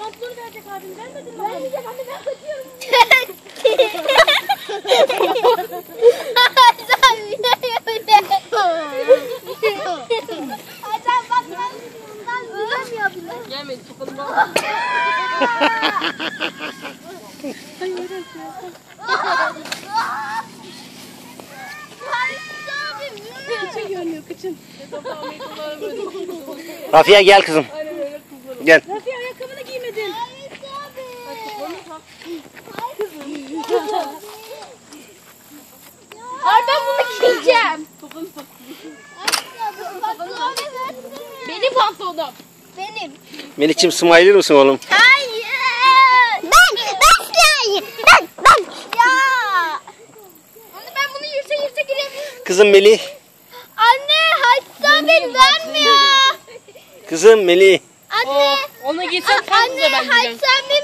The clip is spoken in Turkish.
pantolonu verecek abim. Vermedin mi? Vermeyecek anne, ben kaçıyorum. Hasan bak ben bundan bilemiyorum. Gelmeyin çıkalım bak. Kıçın görünüyor, kıçın. Rafia gel kızım. Gel. Rafia ayakkabını giymedin. Ay ben bunu giyeceğim. Benim pantolonum. Benim. Melih'cim smiley misin oğlum? Hayır. Ben siyahım. Ben. Ya. Anne ben bunu yırta girebilirim. Kızım Melih. Anne Hasan beni vermiyor. Kızım Melih. Anne. Onu giysen sen de ben giyeceğim. Hasan